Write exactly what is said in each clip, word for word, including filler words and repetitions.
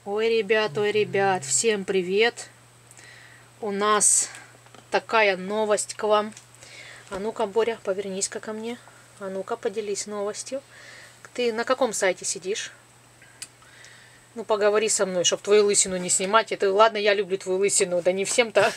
Ой, ребят, ой, ребят, всем привет! У нас такая новость к вам. А ну-ка, Боря, повернись-ка ко мне. А ну-ка, поделись новостью. Ты на каком сайте сидишь? Ну, поговори со мной, чтоб твою лысину не снимать. Это ладно, я люблю твою лысину, да не всем-то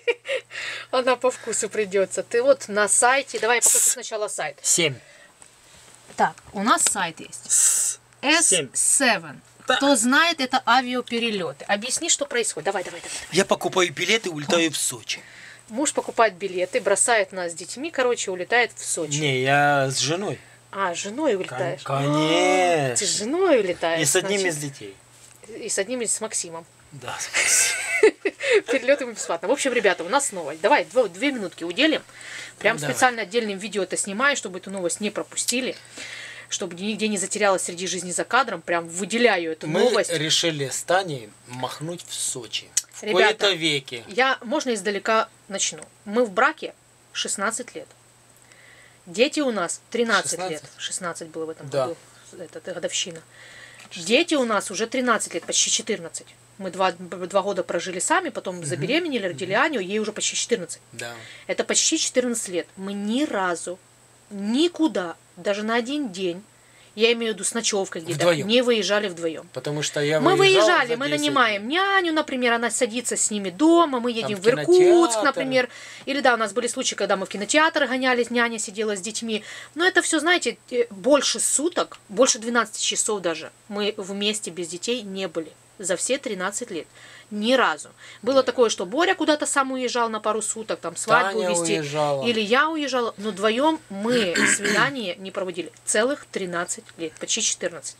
она по вкусу придется. Ты вот на сайте. Давай я покажу сначала сайт. Семь. Так, у нас сайт есть. эс семь. Кто знает, это авиаперелеты. Объясни, что происходит. Давай, давай, давай. Я покупаю билеты и улетаю в Сочи. Муж покупает билеты, бросает нас с детьми, короче, улетает в Сочи. Не, я с женой. А, с женой улетаешь? Конечно. Ты с женой улетаешь? И с одним значит, из детей. И с одним из с Максимом. Да. Перелеты бесплатно. В общем, ребята, у нас новость. Давай дв- две минутки уделим. Прям Давай. специально отдельным видео это снимаю, чтобы эту новость не пропустили. Чтобы нигде не затерялась среди жизни за кадром. Прям выделяю эту Мы новость. решили с Таней махнуть в Сочи. В Ребята, кои-то веки. Я, можно издалека начну. Мы в браке шестнадцать лет. Дети у нас тринадцать шестнадцать? лет. шестнадцать было в этом Да. году. Это, это годовщина. Дети у нас уже тринадцать лет, почти четырнадцать. Мы два, два года прожили сами, потом забеременели, родили Аню, ей уже почти четырнадцать. Да. Это почти четырнадцать лет. Мы ни разу, никуда, даже на один день, я имею в виду с ночевкой где-то, Вдвоем. не выезжали вдвоем. Потому что я Мы выезжал выезжали, за мы десять нанимаем няню, например, она садится с ними дома, мы едем в в Иркутск, кинотеатр. например. Или да, у нас были случаи, когда мы в кинотеатр гонялись, няня сидела с детьми. Но это все, знаете, э, больше суток, больше двенадцати часов даже мы вместе без детей не были за все тринадцать лет. Ни разу. Было такое, что Боря куда-то сам уезжал на пару суток, там свадьбу Таня вести. уезжала. Или я уезжала. Но вдвоем мы свидание не проводили. Целых тринадцать лет, почти четырнадцать.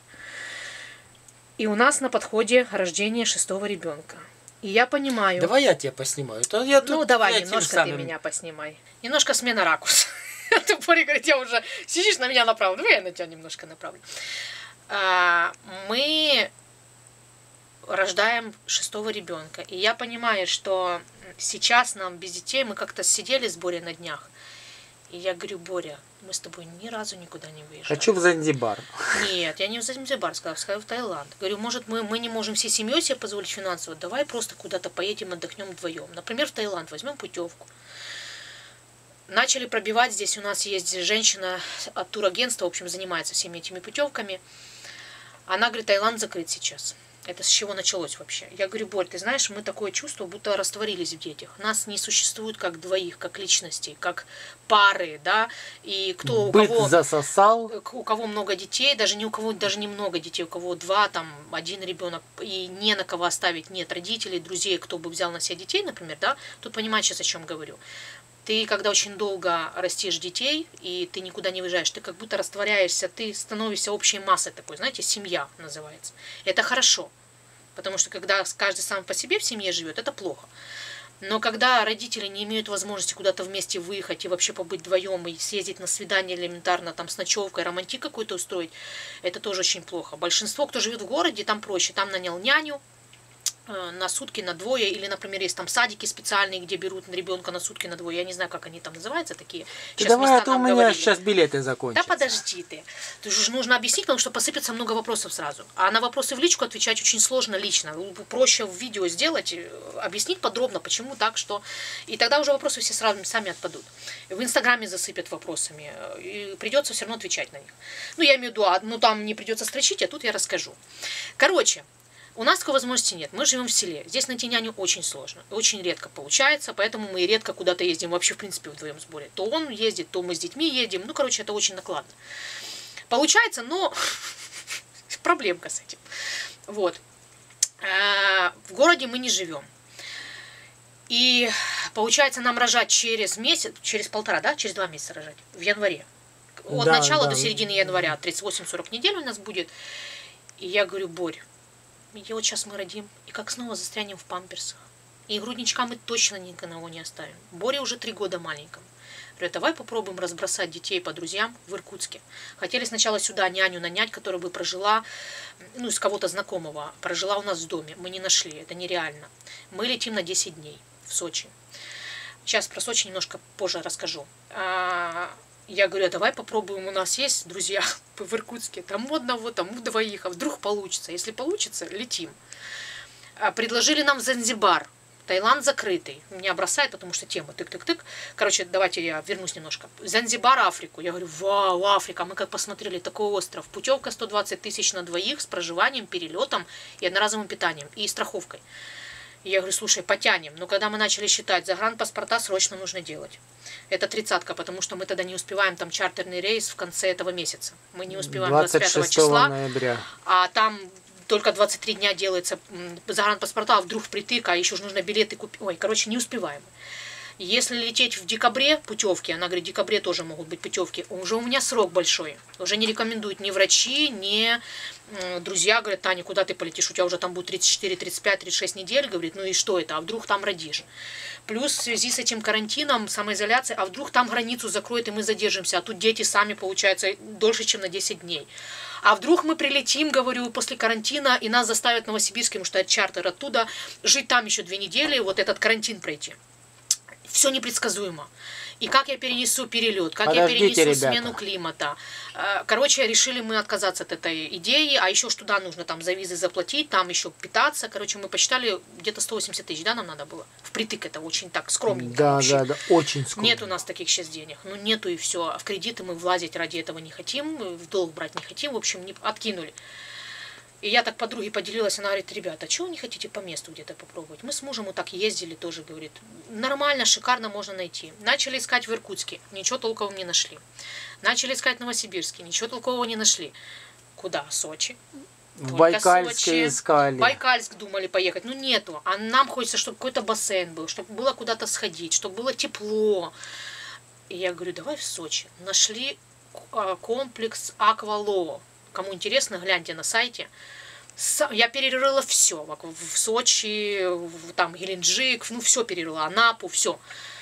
И у нас на подходе рождение шестого ребенка. И я понимаю... Давай я тебя поснимаю. То я тут Ну, давай, этим немножко самым- ты меня поснимай. Немножко смена ракурса. А то Боря говорит, я уже... Сидишь на меня направо. Давай я на тебя немножко направлю. А, Мы рождаем шестого ребенка. И я понимаю, что сейчас нам без детей, мы как-то сидели с Борей на днях. И я говорю, Боря, мы с тобой ни разу никуда не выезжали. Хочу в Занзибар. Нет, я не в Занзибар сказала, сказала в Таиланд. Говорю, может, мы, мы не можем всей семьей себе позволить финансово, давай просто куда-то поедем, отдохнем вдвоем. Например, в Таиланд возьмем путевку. Начали пробивать, здесь у нас есть женщина от турагентства, в общем, занимается всеми этими путевками. Она говорит, Таиланд закрыт сейчас. Это с чего началось вообще? Я говорю, Борь, ты знаешь, мы такое чувство, будто растворились в детях. Нас не существует как двоих, как личностей, как пары, да, и кто у Быт кого... засосал. У кого много детей, даже не у кого даже немного детей, у кого два, там, один ребенок, и не на кого оставить, нет родителей, друзей, кто бы взял на себя детей, например, да, тут понимаешь сейчас, о чем говорю. Ты, когда очень долго растишь детей, и ты никуда не выезжаешь, ты как будто растворяешься, ты становишься общей массой такой, знаете, семья называется. Это хорошо, потому что когда каждый сам по себе в семье живет, это плохо. Но когда родители не имеют возможности куда-то вместе выехать и вообще побыть вдвоем, и съездить на свидание элементарно, там, с ночевкой, романтик какой-то устроить, это тоже очень плохо. Большинство, кто живет в городе, там проще, там нанял няню на сутки, на двое, или, например, есть там садики специальные, где берут ребенка на сутки, на двое, я не знаю, как они там называются, такие. Ты Сейчас давай, места а то у нам меня говорили. сейчас билеты закончатся. Да подожди ты. Тут же нужно объяснить, потому что посыпется много вопросов сразу. А на вопросы в личку отвечать очень сложно лично. Проще в видео сделать, объяснить подробно, почему так, что... И тогда уже вопросы все сразу сами отпадут. В Инстаграме засыпят вопросами. И придется все равно отвечать на них. Ну, я имею в виду, а, ну, там не придется строчить, а тут я расскажу. Короче, у нас такой возможности нет. Мы живем в селе. Здесь найти няню очень сложно. Очень редко получается, поэтому мы редко куда-то ездим вообще, в принципе, вдвоем с Борей. То он ездит, то мы с детьми едем. Ну, короче, это очень накладно. Получается, но проблемка с этим. Вот. В городе мы не живем. И получается нам рожать через месяц, через полтора, да, через два месяца рожать, в январе. От Да, начала да. до середины января, тридцать восемь сорок недель у нас будет. И я говорю, Борь, и вот сейчас мы родим, и как снова застрянем в памперсах. И грудничка мы точно никого не оставим. Боря уже три года маленькому. Говорю, давай попробуем разбросать детей по друзьям в Иркутске. Хотели сначала сюда няню нанять, которая бы прожила, ну, из кого-то знакомого, прожила у нас в доме. Мы не нашли, это нереально. Мы летим на десять дней в Сочи. Сейчас про Сочи немножко позже расскажу. Я говорю, а давай попробуем, у нас есть друзья в Иркутске, там у одного, там у двоих, а вдруг получится. Если получится, летим. Предложили нам Занзибар. Таиланд закрытый. Меня бросает, потому что тема тык-тык-тык. Короче, давайте я вернусь немножко. Занзибар, Африку. Я говорю, вау, Африка. Мы как посмотрели, такой остров. Путевка сто двадцать тысяч на двоих с проживанием, перелетом и одноразовым питанием. И страховкой. И я говорю, слушай, потянем. Но когда мы начали считать, загранпаспорта срочно нужно делать. Это тридцатка, потому что мы тогда не успеваем, там чартерный рейс в конце этого месяца. Мы не успеваем двадцать пятого числа. ноября. А там только двадцать три дня делается загранпаспорта, а вдруг впритык, а еще же нужно билеты купить. Ой, короче, не успеваем. Если лететь в декабре путевки, она говорит, в декабре тоже могут быть путевки, уже у меня срок большой. Уже не рекомендуют ни врачи, ни друзья. Говорят, Таня, куда ты полетишь? У тебя уже там будет тридцать четыре, тридцать пять, тридцать шесть недель. Говорит, ну и что это? А вдруг там родишь? Плюс в связи с этим карантином, самоизоляцией, а вдруг там границу закроют, и мы задержимся. А тут дети сами, получается, дольше, чем на десять дней. А вдруг мы прилетим, говорю, после карантина, и нас заставят в Новосибирске, потому что это чартер оттуда, жить там еще две недели, вот этот карантин пройти. Все непредсказуемо. И как я перенесу перелет, как Подождите, я перенесу ребята. смену климата. Короче, решили мы отказаться от этой идеи, а еще что туда нужно там за визы заплатить, там еще питаться. Короче, мы посчитали, где-то сто восемьдесят тысяч, да, нам надо было? Впритык это очень так скромненько. Да, вообще. да, да, очень скромно. Нет у нас таких сейчас денег. Ну, нету и все. А в кредиты мы влазить ради этого не хотим, в долг брать не хотим. В общем, не откинули. И я так подруге поделилась, она говорит, ребята, чего вы не хотите по месту где-то попробовать? Мы с мужем вот так ездили тоже, говорит, нормально, шикарно можно найти. Начали искать в Иркутске, ничего толкового не нашли. Начали искать в Новосибирске, ничего толкового не нашли. Куда? Сочи. В Только Байкальске Сочи. искали. Байкальск думали поехать, ну нету. А нам хочется, чтобы какой-то бассейн был, чтобы было куда-то сходить, чтобы было тепло. И я говорю, давай в Сочи. Нашли комплекс Аквалоо. Кому интересно, гляньте на сайте. Я перерыла все. В Сочи, там Геленджик, ну все перерыла. Анапу, все.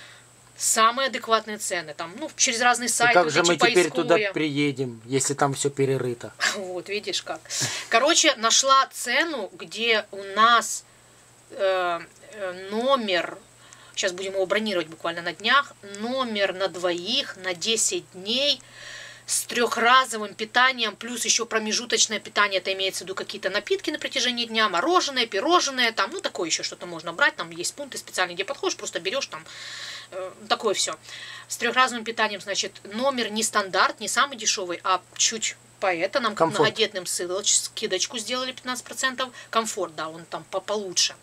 Самые адекватные цены. Там, ну, через разные сайты. И как вот же мы поисковые. теперь туда приедем, если там все перерыто? Вот, видишь как. Короче, нашла цену, где у нас э, номер, сейчас будем его бронировать буквально на днях, номер на двоих на десять дней, с трехразовым питанием, плюс еще промежуточное питание, это имеется в виду какие-то напитки на протяжении дня, мороженое, пирожное, там, ну, такое еще что-то можно брать, там есть пункты специальные, где подходишь, просто берешь там, э, такое все. С трехразовым питанием, значит, номер не стандарт, не самый дешевый, а чуть поэта, нам как многодетным ссылочку, скидочку сделали пятнадцать процентов, комфорт, да, он там получше.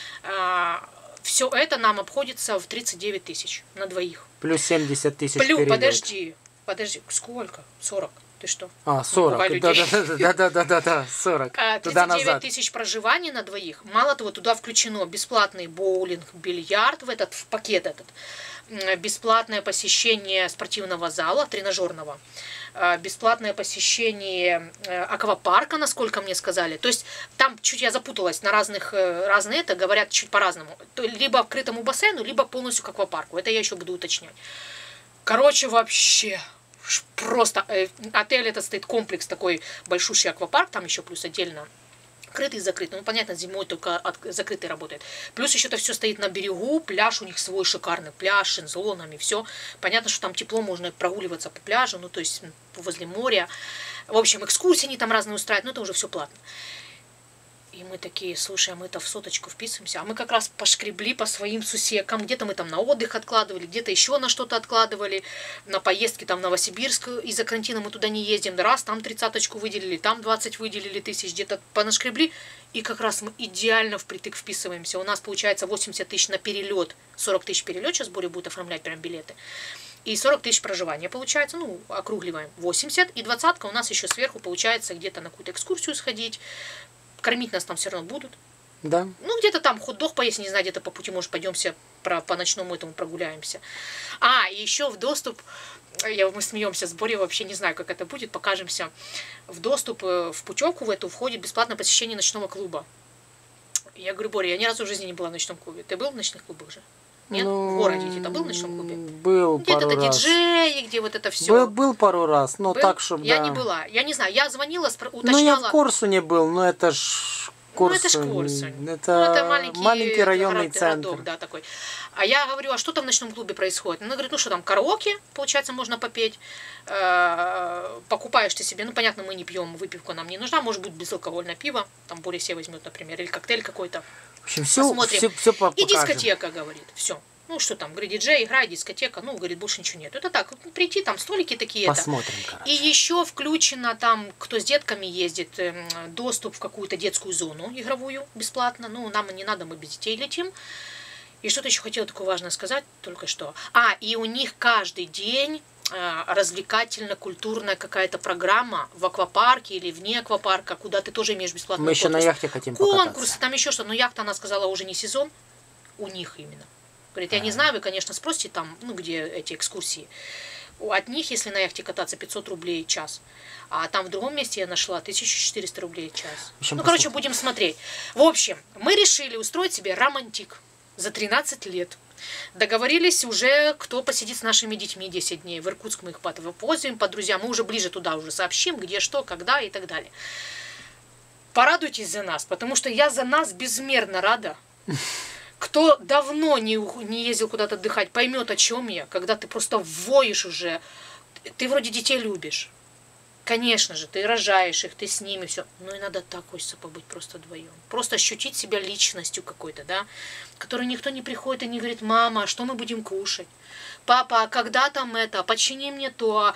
А, все это нам обходится в тридцать девять тысяч на двоих. Плюс семьдесят тысяч Плюс, перелет. подожди. Подожди, сколько? сорок. Ты что? А, сорок. Да, да, да, да, да, да, сорок. тридцать девять тысяч проживаний на двоих. Мало того, туда включено бесплатный боулинг, бильярд в этот в пакет этот, бесплатное посещение спортивного зала, тренажерного, бесплатное посещение аквапарка, насколько мне сказали. То есть там чуть я запуталась, на разных, разные это говорят чуть по-разному. Либо к открытому бассейну, либо полностью к аквапарку. Это я еще буду уточнять. Короче, вообще... Просто э, отель этот стоит, комплекс такой большущий аквапарк, там еще плюс отдельно открытый и закрытый. Ну, понятно, зимой только от, закрытый работает. Плюс еще это все стоит на берегу, пляж у них свой шикарный, пляж с шезлонгами, все. Понятно, что там тепло, можно прогуливаться по пляжу, ну, то есть возле моря. В общем, экскурсии они там разные устраивают, но это уже все платно. И мы такие, слушай, а мы-то в соточку вписываемся, а мы как раз пошкребли по своим сусекам, где-то мы там на отдых откладывали, где-то еще на что-то откладывали, на поездки там в Новосибирск, из-за карантина мы туда не ездим, раз там тридцаточку выделили, там двадцать выделили тысяч, где-то понашкребли, и как раз мы идеально впритык вписываемся. У нас получается восемьдесят тысяч на перелет, сорок тысяч перелет, сейчас Боря будет оформлять прям билеты, и сорок тысяч проживания получается, ну, округливаем, восемьдесят, и двадцатка у нас еще сверху получается где-то на какую-то экскурсию сходить. Кормить нас там все равно будут. Да. Ну, где-то там хот-дог поесть, не знаю, где-то по пути, может, пойдемся про, по ночному этому прогуляемся. А, и еще в доступ, я, мы смеемся с Борей, вообще не знаю, как это будет, покажемся. В доступ, в путевку в эту входит бесплатное посещение ночного клуба. Я говорю, Боря, я ни разу в жизни не была в ночном клубе. Ты был в ночных клубах же? Нет? Ну, в городе где-то был в ночном клубе? Был где пару это раз. диджеи, где вот это все. Был, был пару раз, но был? так, чтобы... Я да. не была. Я не знаю, я звонила, уточняла. Ну, я в Корсуне был, но это ж Корсунь. Ну, это ж Корсунь. Это, ну, это маленький, маленький районный город, центр. Городок, да, такой. А я говорю, а что там в ночном клубе происходит? Она говорит, ну что там, караоке, получается, можно попеть. Э-э- покупаешь ты себе, ну, понятно, мы не пьем, выпивка нам не нужна, может быть, безалкогольное пиво, там более все возьмет, например, или коктейль какой-то. В общем, все, посмотрим. все, все И дискотека, говорит, все. Ну, что там, говорит, диджей, играй, дискотека, ну, говорит, больше ничего нет. Это так, прийти, там столики такие. Посмотрим, короче. И еще включено там, кто с детками ездит, доступ в какую-то детскую зону игровую бесплатно. Ну, нам не надо, мы без детей летим. И что-то еще хотела такое важное сказать только что. А, и у них каждый день развлекательно-культурная какая-то программа в аквапарке или вне аквапарка, куда ты тоже имеешь бесплатный Мы еще вход. на яхте хотим Конкурсы, покататься. там еще что. Но яхта, она сказала, уже не сезон. У них именно. Говорит, я не знаю, вы, конечно, спросите там, ну, где эти экскурсии. От них, если на яхте кататься, пятьсот рублей в час. А там в другом месте я нашла тысяча четыреста рублей в час. общем, ну, короче, будем смотреть. В общем, мы решили устроить себе романтик за тринадцать лет. Договорились уже, кто посидит с нашими детьми десять дней. В Иркутск мы их повозим по друзьям. Мы уже ближе туда уже сообщим, где что, когда и так далее. Порадуйтесь за нас, потому что я за нас безмерно рада. Кто давно не, не ездил куда-то отдыхать, поймет, о чем я, когда ты просто воешь уже. Ты вроде детей любишь. Конечно же, ты рожаешь их, ты с ними, все. Но иногда так хочется побыть просто вдвоем. Просто ощутить себя личностью какой-то, да, которой никто не приходит и не говорит, мама, а что мы будем кушать? Папа, а когда там это? Почини мне то.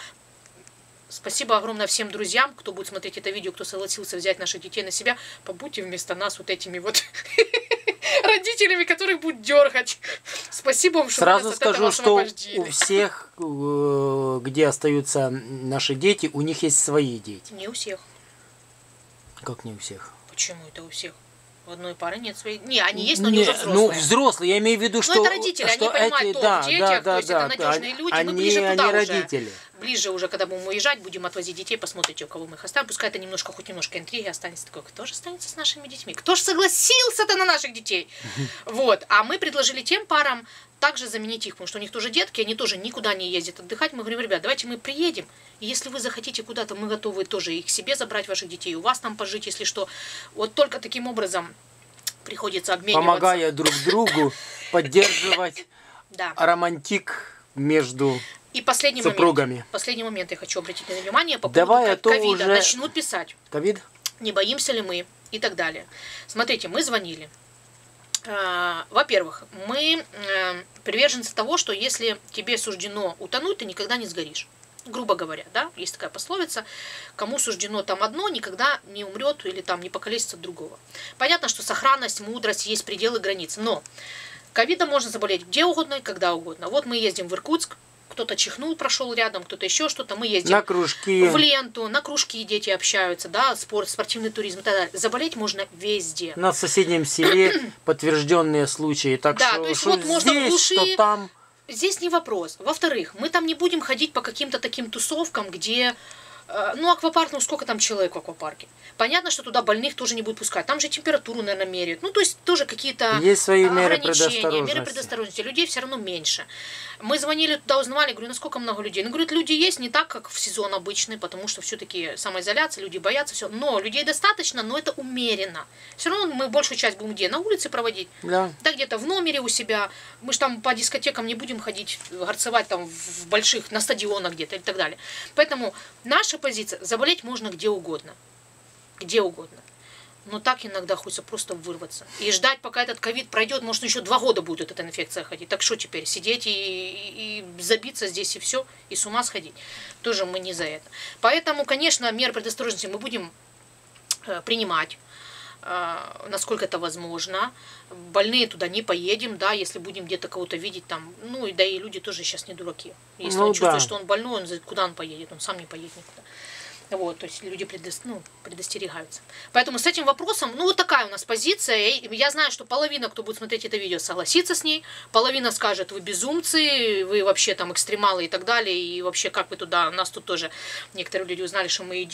Спасибо огромное всем друзьям, кто будет смотреть это видео, кто согласился взять наших детей на себя. Побудьте вместо нас вот этими вот родителями, которых будут дергать. Спасибо вам, что Сразу нас скажу, от этого что у всех, где остаются наши дети, у них есть свои дети. Не у всех. Как не у всех? Почему это у всех? У одной пары нет своих. Не, они есть, но они не, уже взрослые. Ну, взрослые, я имею в виду, что... Ну, это родители, что они понимают эти, толк да, в детях, да, то есть да, это да, надежные люди, они, мы ближе они туда уже. Родители. Ближе уже, когда будем уезжать, будем отвозить детей, посмотрите, у кого мы их оставим. Пускай это немножко, хоть немножко интриги останется такое. Кто же останется с нашими детьми? Кто же согласился-то на наших детей? Вот. А мы предложили тем парам также заменить их, потому что у них тоже детки, они тоже никуда не ездят отдыхать. Мы говорим, ребят, давайте мы приедем, и если вы захотите куда-то, мы готовы тоже их себе забрать, ваших детей, у вас там пожить, если что. Вот только таким образом приходится обмениваться. Помогая друг другу, поддерживать романтик между и последний супругами. Момент, последний момент я хочу обратить на внимание по Давай, поводу ковида. уже... Начнут писать. Ковид? Не боимся ли мы и так далее. Смотрите, мы звонили. Во-первых, мы приверженцы того, что если тебе суждено утонуть, ты никогда не сгоришь. Грубо говоря, да, есть такая пословица, кому суждено там одно, никогда не умрет или там не покалечится от другого. Понятно, что сохранность, мудрость, есть пределы границ, но ковидом можно заболеть где угодно и когда угодно. Вот мы ездим в Иркутск, кто-то чихнул, прошел рядом, кто-то еще что-то, мы ездим на кружки. в ленту, на кружки дети общаются, да, спорт, спортивный туризм и так далее. Заболеть можно везде. На соседнем селе подтвержденные случаи, так да, что, то есть что вот здесь, можно в глуши, что там. Здесь не вопрос. Во-вторых, мы там не будем ходить по каким-то таким тусовкам, где... Ну, аквапарк, ну сколько там человек в аквапарке? Понятно, что туда больных тоже не будут пускать. Там же температуру, наверное, меряют. Ну, то есть тоже какие-то есть свои меры ограничения, предосторожности. меры предосторожности. Людей все равно меньше. Мы звонили туда, узнавали, говорю, насколько много людей. Ну, говорит, люди есть не так, как в сезон обычный, потому что все-таки самоизоляция, люди боятся, все. Но людей достаточно, но это умеренно. Все равно мы большую часть будем где? На улице проводить. Да. Да, где-то в номере у себя. Мы же там по дискотекам не будем ходить, горцевать там в больших, на стадионах где-то и так далее. Поэтому наша позиция, заболеть можно где угодно. Где угодно. Но так иногда хочется просто вырваться. И ждать, пока этот ковид пройдет, может, еще два года будет эта инфекция ходить. Так что теперь? Сидеть и, и, и забиться здесь и все, и с ума сходить? Тоже мы не за это. Поэтому, конечно, меры предосторожности мы будем э, принимать, э, насколько это возможно. Больные туда не поедем, да, если будем где-то кого-то видеть там. Ну, и да и люди тоже сейчас не дураки. Если ну, он чувствует, да. что он больной, он, куда он поедет? Он сам не поедет никуда. Вот, то есть люди предо... ну, предостерегаются. Поэтому с этим вопросом, ну, вот такая у нас позиция. Я знаю, что половина, кто будет смотреть это видео, согласится с ней. Половина скажет, вы безумцы, вы вообще там экстремалы и так далее. И вообще, как вы туда... Нас тут тоже... Некоторые люди узнали, что мы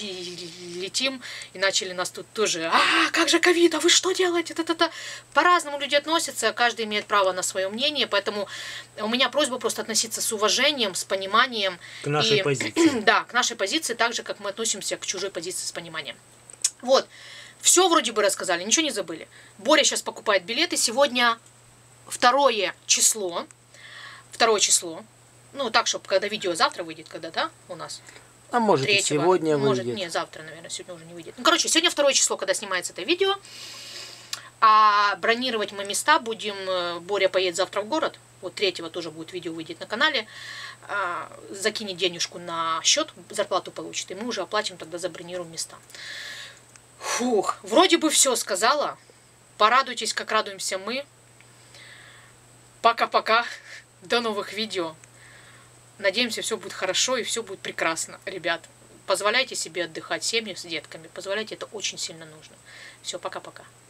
летим, и начали нас тут тоже... А, как же ковид, а вы что делаете? Та-та-та. По-разному люди относятся, каждый имеет право на свое мнение. Поэтому у меня просьба просто относиться с уважением, с пониманием. К нашей и, позиции. Да, к нашей позиции, так же, как мы относимся к чужой позиции с пониманием. Вот. Все вроде бы рассказали, ничего не забыли. Боря сейчас покупает билеты. Сегодня второе число. Второе число. Ну, так, чтобы когда видео завтра выйдет, когда, да, у нас? А может третьего, и сегодня может, выйдет. Нет, завтра, наверное, сегодня уже не выйдет. Ну, короче, сегодня второе число, когда снимается это видео. А бронировать мы места будем. Боря поедет завтра в город. Вот третьего тоже будет видео, выйдет на канале. А, закинет денежку на счет, зарплату получит. И мы уже оплатим, тогда забронируем места. Фух, вроде бы все сказала. Порадуйтесь, как радуемся мы. Пока-пока. До новых видео. Надеемся, все будет хорошо и все будет прекрасно, ребят. Позволяйте себе отдыхать, семьи с детками. Позволяйте, это очень сильно нужно. Все, пока-пока.